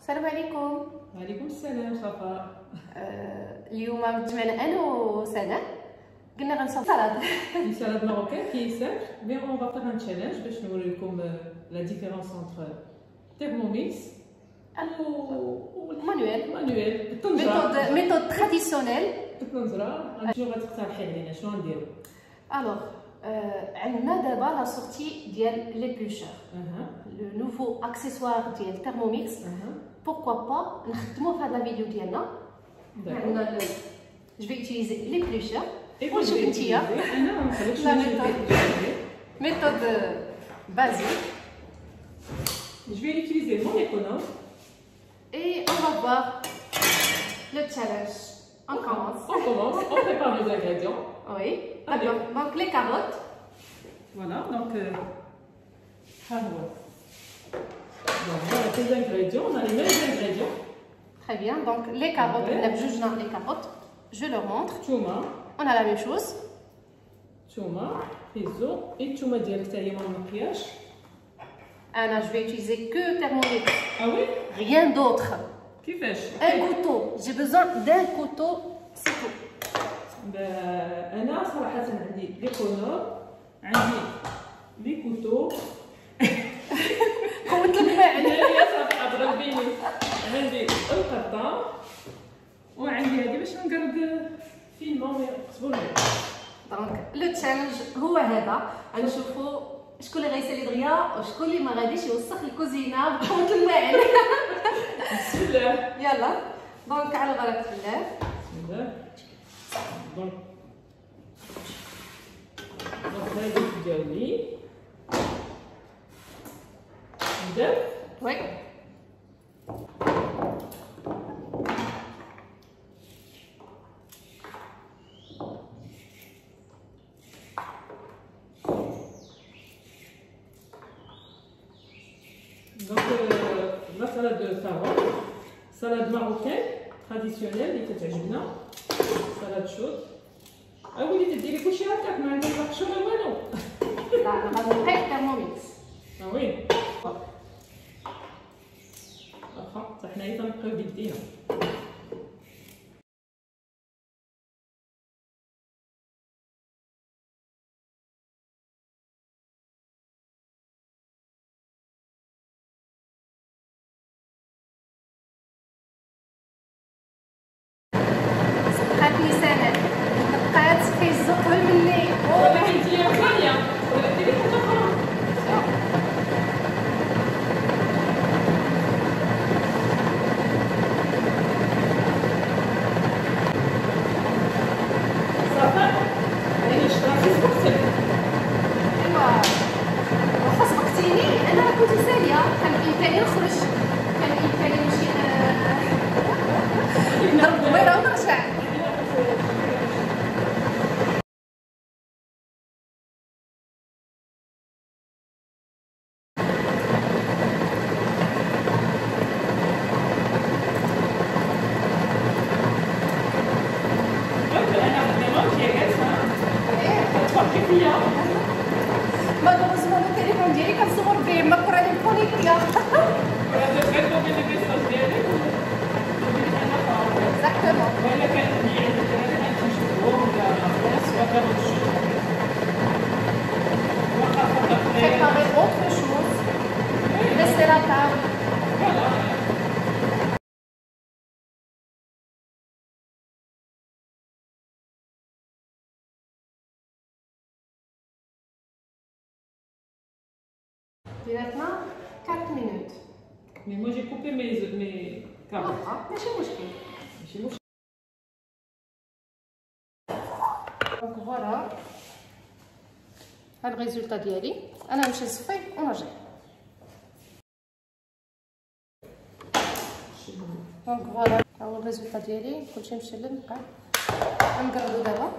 السلام عليكم. وعليكم السلام صفاء. اليوم مجمعنا انا وسناء قلنا غنصاوب سلطه سلطه ماروكان كي سامبل مي اون با فيغ ان تشالنج باش نوريكم لا ديفيرونس انتر تيرموميكس و مانويل بالطنجره. ميثود تراديسيونيل بالطنجره. شنو غتقترحي علينا؟ شنو نديرو؟ الوغ عندنا دابا لا سورتي ديال لي بلوشور لو نوفو اكسيسوار ديال تيرموميكس. pourquoi pas نخدموه في هذا الفيديو ديالنا. عندنا جو في utiliser لي بلوشور ونشوف نتيا انا نخليك méthode basique. Je vais utiliser mon économe et on va voir le challenge. On commence. On prépare les ingrédients. Oui, d'accord. Donc les carottes. Voilà, donc voilà les ingrédients, on a les mêmes ingrédients. Très bien, donc les carottes, on a les carottes. Je leur montre. Touma. On a la même chose. Touma, riso et touma direct à mon maquillage. Anna, je vais utiliser que Thermomix. Ah oui? Rien d'autre. Un couteau. J'ai besoin d'un couteau, c'est tout. أنا صراحة عندي لي كونور، عندي لي كوتو. قوة المعنى. يا صافي ضربيني. عندي القطة وعندي هذه باش نقرب فيلمون يقصبوا. دونك لو تشالنج هو هذا، غنشوفوا شكون اللي غيسالي دغيا وشكون اللي ما غاديش يوسخ الكوزينه بقوة المعنى. بسم الله. يلا دونك على بركة الله. بسم الله. دونك هذه ديالي نبدا. وي Donc la salade de carottes, salade marocaine traditionnelle اللي كتعجبنا، salade chaude. وليدي ديري كلشي هكاك ما عندك لا قشور لا والو. لا غنبقى تيرموميكس. وي واخا حتى حنايا تنبقاو بيدينا. هاتني سنة بقات كيزقها مني. ولا هي ثانية ولا ديري حتى أخرى. صافي يعني شراتي سبقتك. ايوا واخا سبقتيني انا كنت ساليه، كان بإمكاني نخرج، كان بإمكاني نمشي نضرب دويره ونرجع. مالوغوزمون التليفون ديالي كنصور به ما كره لي كونيكتيا. Exactement. Préparer autre chose. Laisser la table. Maintenant, 4 minutes. Mais moi j'ai coupé mes carottes. ماشي مشكل. ماشي مشكل. دونك فوالا هاد الريزولتا ديالي. انا نمشي نصفي ونرجع. دونك فوالا ها هو الريزولتا ديالي، كلشي مشلل. نبقى غنقربو دابا.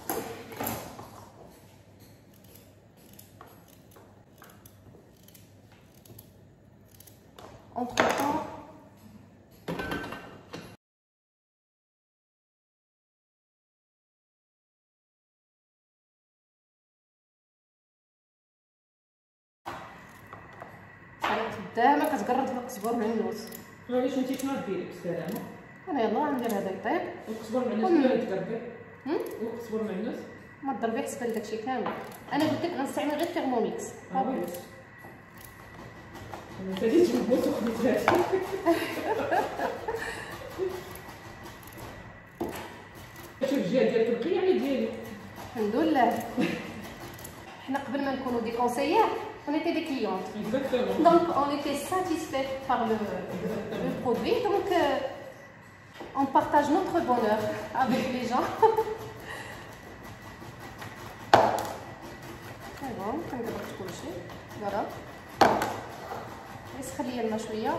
Entre temps, تبدا ما كتقرب القزبر من النوت. علاش انت شنو ديري بالسلامه؟ انا يلا غندير هذا يطيب وقصبر مع الناس ولا تقربي؟ وقصبر مع الناس؟ ما تضربيه حسب داكشي كامل. انا قلت لك غنستعمل غير تيرموميكس انا تجي تجبوت وخديت هادي. شوف الجهه ديال الترقيه يعني ديالي. الحمد لله. حنا قبل ما نكونوا دي كونسيير on était des clientes. Exactement. Donc on était satisfait par le produit. Donc on partage notre bonheur avec les gens. C'est bon, كنقلب كلشي. فوالا. يسخن ليا الماء شويه.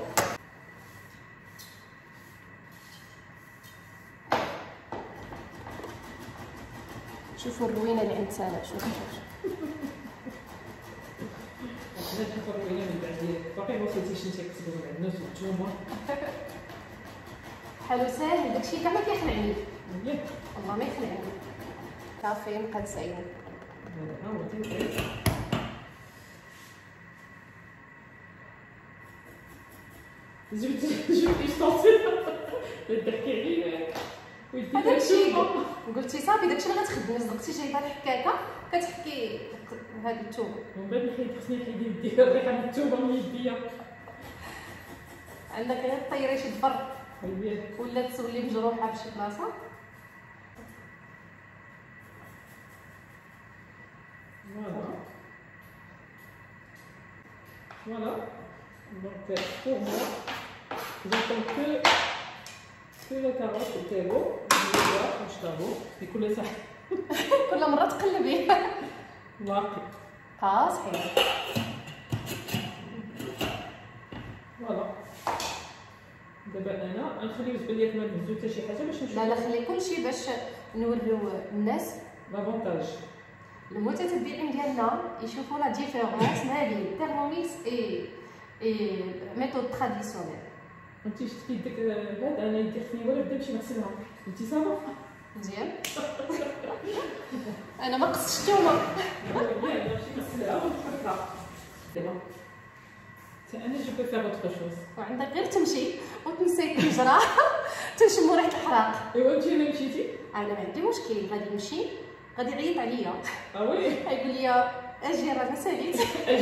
شوفوا الروينه اللي عند سناء. شوفوا انا نشوف الروينه من بعد ديالك باقي ما وصلتيش انت كتبغي مع الناس والنتوما. حلو ساهل داكشي كاع ما كيخلعني. ياك والله ما يخلعني. صافي نبقى نسير. هذا ها هو ديال جبتي صوتي تضحكي عليا ودي هادشي قلتي صافي داكشي اللي غتخدمي صدقتي جايبه الحكاكه كتحكي هاد الثوم ومن بعد نحيد خصني نحيد يدي الريحه من الثومه من يديا عندك غير طيري شي دبر اييه ولا تسولي مجروحه فشي بلاصه voilà donc pour moi j'attends que la carotte était beau je vais voir quand je t'avoue c'est كل صح كل مره تقلبي واقي صحيح فوالا دابا انا نخليو زبل ليا ما نهزو حتى شي حاجه باش نشوف لا خلي كلشي باش نوريو الناس لافونتاج المتتبعين ديالنا يشوفوا لا ديفيرونس ما بين تيرموميكس اي ميثود تراديسيونيل. انت شفتي ديك هذا انا يدي خصني ولا بدا نمشي نغسلها انت صافا مزيان انا ما قصتش الثومه ياك نمشي نغسلها ونحطها دابا انا جو بو فيغ اوتر شوز وعندك غير تمشي وتنسي الحجره تنشمو ريحه الحراق. ايوا انت اللي مشيتي انا ما عندي مشكل غادي نمشي غادي يعيط عليا وي يقول لي اجي راه ساليت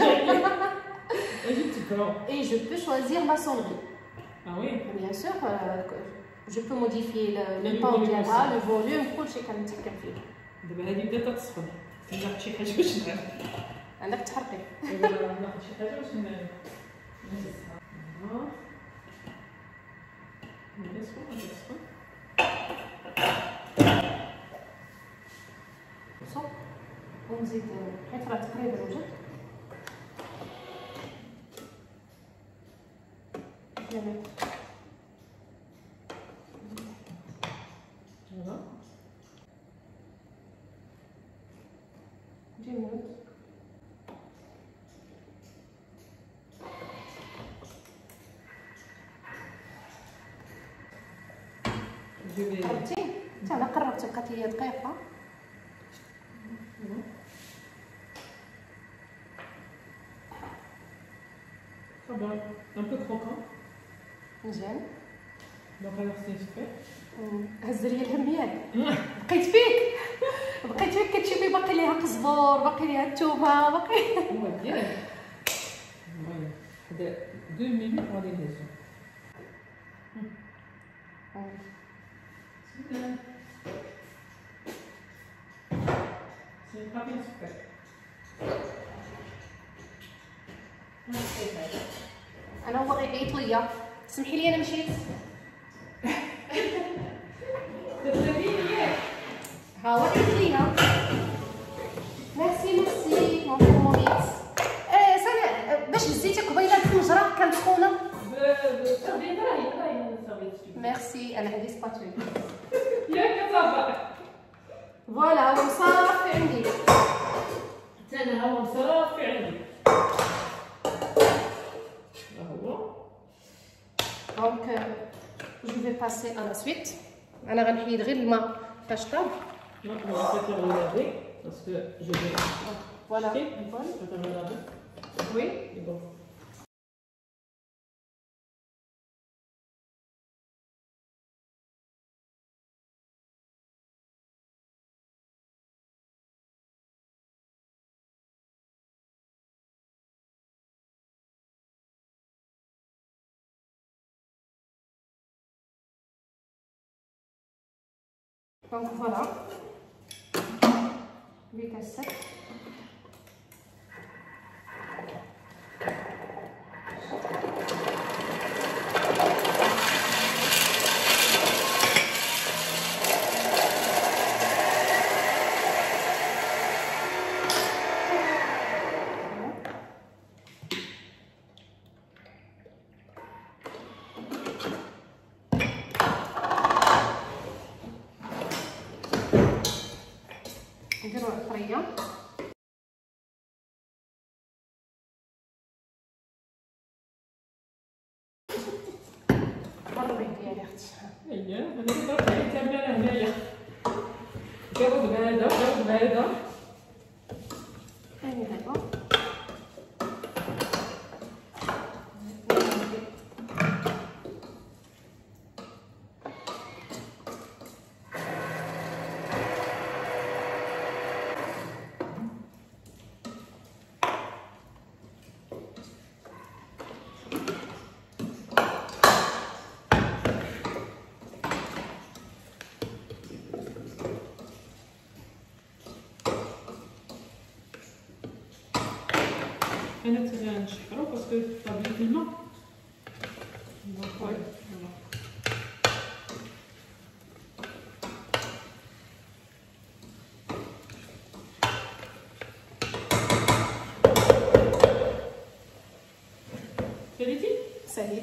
اجي تكرو et je peux choisir ma sonnerie. وي Bien sûr, je peux modifier le temps ديالها le volume كلشي كنتحكم فيه. دابا هذه بدات تسخن ناخذ شي حاجه باش نعرف عندك تحرقي ناخذ شي حاجه باش نهزها صب ونزيد حيت راه تقريبا وجد جميل. جميل. قربتي؟ حتى انا قربت بقات لي دقيقه. Ça va, un peu croquant. مزيان. Donc alors c'est fait. هز لي الهم ياك بقيت فيك كتشوفي باقي ليها قزبور باقي ليها الثومه باقي هو ديال هذا 2 minutes pour les raisons. C'est pas bien fait. انا هو غيعيط ليا سمحي لي انا مشيت ها هو عيط ليا ميرسي مون تيرموميكس سناء باش هزيتي قبيله الحجره كانت سخونه ميرسي انا عندي سباتول ياك صافا فوالا هو مصافي عندي حتى انا هو مصافي عندي Donc, je vais passer à la suite. أنا غنحيد غير الماء فاش طاب. Non, on va pas faire le laver parce que je vais. Voilà. Je vais faire le laver. Oui. Et bon. دونك فوالا vitesse 7. نديرو العطريه قربي ديالي اختي. اييه انا كنت كامله هنايا جاوب بهذا جاوب بهذا ثاني دابا انا تبغي نشحرو باسكو طابلي في الماء. ساليتي ساليت.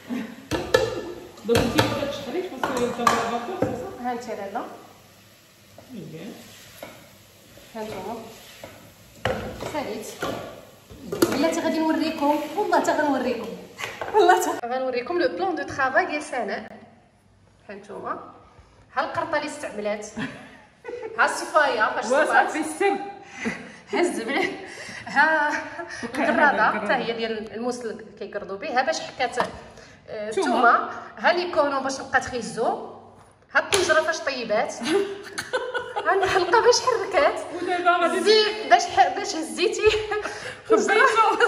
دونك انتي ما كتشحريش باسكو طابلي فابور سي صا. ها انت لالا مزيان ها نتوما ساليت. بلاتي غادي نوريكم والله حتى غنوريكم والله غنوريكم لو بلان دو طرافاي ديال سناء. ها نتوما ها القرطه اللي استعملات ها الصفايه فاش صفات في السر ها الزبل ها القراده حتى هي ديال الموس اللي كيقردوا به. ها باش حكات الثومه. ها لي كونو باش نبقى تخيزو. ها الطنجره فاش طيبات. ها الحلقه باش حركات. ودابا غادي الزيت باش هزيتي خبيتو.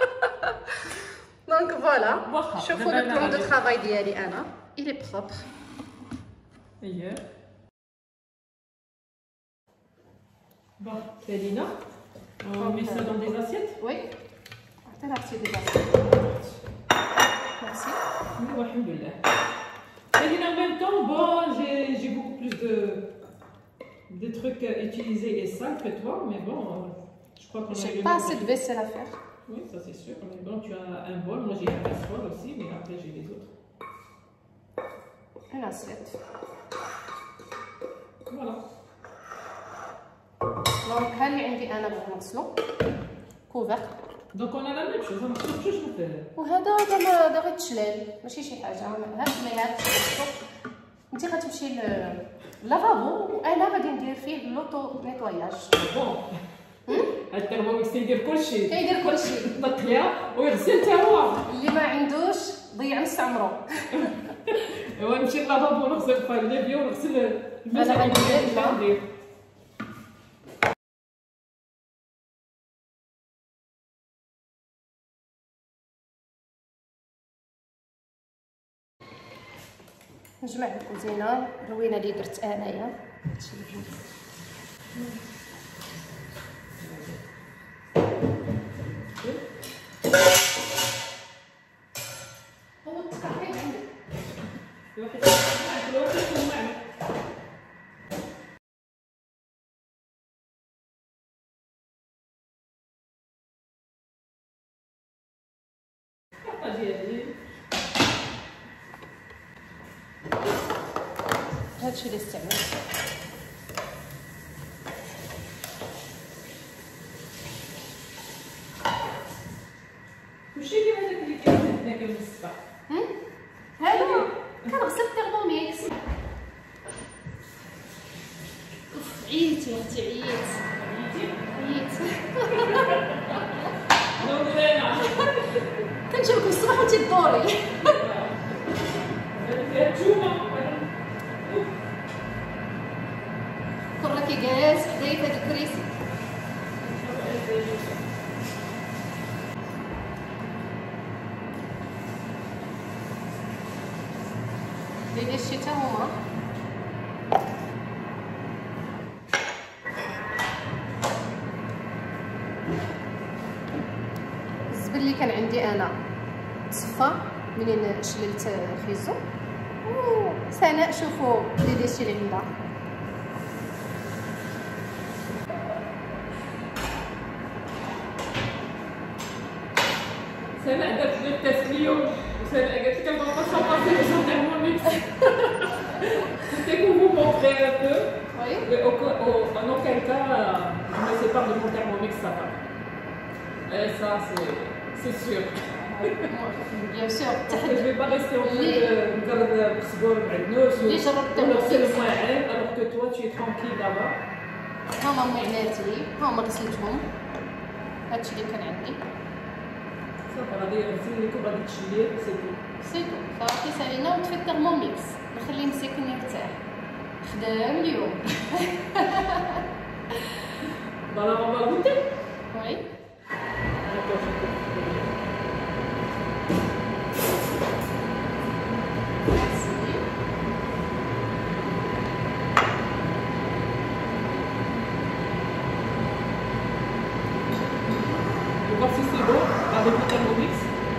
دونك فوالا واخا شوفوا لو بلان دو طرافاي ديالي انا الي بروبر. اييه بون سالينا on met ça dans des assiettes. وي عطينا اختي دابا ميرسي. ايوا الحمد لله. سالينا en même temps bon j'ai beaucoup plus de trucs utilisés et sales que toi mais bon je crois qu'on a J'ai eu pas assez de vaisselle à faire. Oui, ça c'est sûr. Mais bon, tu as un bol. Moi j'ai une casserole aussi, mais après j'ai les autres. Une assiette. Voilà. دونك ها اللي عندي انا باغي نغسلو كوفر. Donc on a la même chose. On a quelque chose à faire. وهذا هذا غير تشلال ماشي شي حاجه. هاد الميات انت غتمشي للافابو وانا غادي ندير فيه لوطو نيطواياج. Bon. الترمومتر كيدير كلشي. كيدير كلشي. نقيها ويغسل حتى هو. اللي ما عندوش ضيع نص عمرو. ايوا نمشي للافابو نغسل الفايلة ونغسل انا غندير نجمع الكوزينه الروينه اللي درت انايا. هادشي اللي بغيت. هو التقطيع عندك هادشي اللي استعملت. وشي اللي هذاك اللي كيزيد هناك من الصباح. هذا كنغسل الترموميكس. عييت يا اختي عييت. عييت نورينا كنجي لكم الصباح وانتي تدوري. فيها تومه كره كي جالس حدايا في هاد الكريسي. ديال الشتا هما عندي انا تصفى منين شللت خيزو. سناء شوفوا اللي درتي لي عندها. سناء درت لي التست اليوم وسناء قالت لك انا ما صافي باش تيرموميكس. C'était pour vous montrer un peu. Oui. Mais en aucun cas, je me sépare de mon Thermomix papa. Et ça, c'est sûr. Bien sûr. Parce que je ne vais pas rester en train de faire le sgor avec nous, le moyen, alors que toi, tu es tranquille là-bas. هما معلاتي هما غسلتهم. هادشي اللي كان عندي. صافي غادي نغسل لكم غادي تشليه سي تو. سي تو صافي سالينا وطفي الترموميكس نخليه مسكن يرتاح. خدام اليوم. Voilà, on va goûter. Oui. On va voir si c'est bon avec le Thermomix.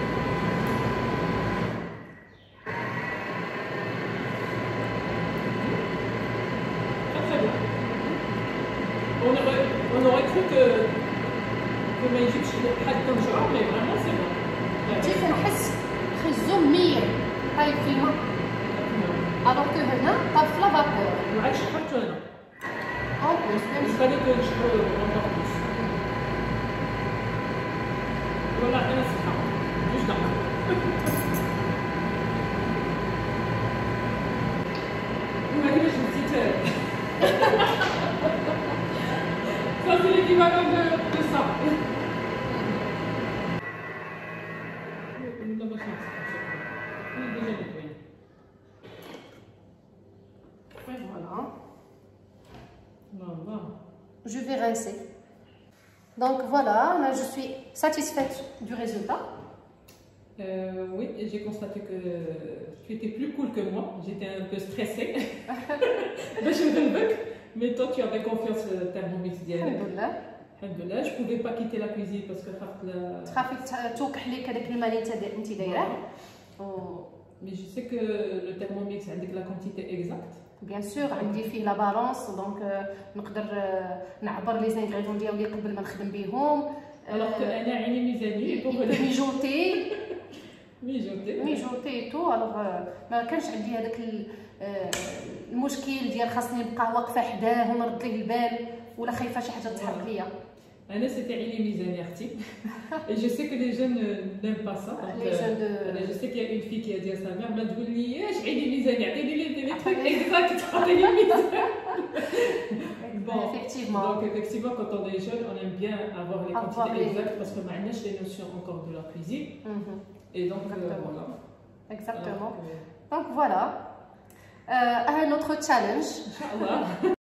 Très bien. On aurait cru que ما يجيبش حتى نشعر mais vraiment c'est bon. جيت كنحس خزو مية طايب في الماء. الوغ كو هنا طاب في لافابور. ما عادش حطو هنا. اون بلوس Il fallait que je le encore plus. Voilà, أنا صحة. مش دعوة. ما كناش نسيت. Ça c'est l'équivalent de ça. Et voilà. Voilà. Je vais rincer. Donc voilà, là je suis satisfaite du résultat. Oui, j'ai constaté que tu étais plus cool que moi. J'étais un peu stressée. Mais toi, tu avais confiance au Thermomix d'hier. Alhamdoulilah. Alhamdoulilah. Je ne pouvais pas quitter la cuisine parce que تخافي توقح لك هذاك الماء اللي انت دايره. Mais je sais que le Thermomix a la quantité exacte. بيان سور عندي فيه لا بالونس دونك نقدر نعبر لي زانغريديون ديالي قبل ما نخدم بهم. Alors que انا عيني ميزانيه pour ميجوتي ميجوتي ميجوتي تو الوغ ما كانش عندي هذاك المشكل ديال خاصني نبقى واقفه حداه ونرد ليه البال ولا خايفه شي حاجه تحرق ليا. انا سيتي عيني ميزانيه اختي. Et je sais que les jeunes n'aiment pas ça. Je sais qu'il y a une fille qui a dit à sa mère ما تقوليش عيني ميزانيه عطيني لي trucs exacts عطيني ميزانيه. Bon, effectivement. Donc effectivement, quand on est jeune, on aime bien avoir les quantités exactes parce que maintenant, j'ai les notions encore de la cuisine. Et donc voilà. Exactement. Donc voilà. Un autre challenge. Inch'Allah.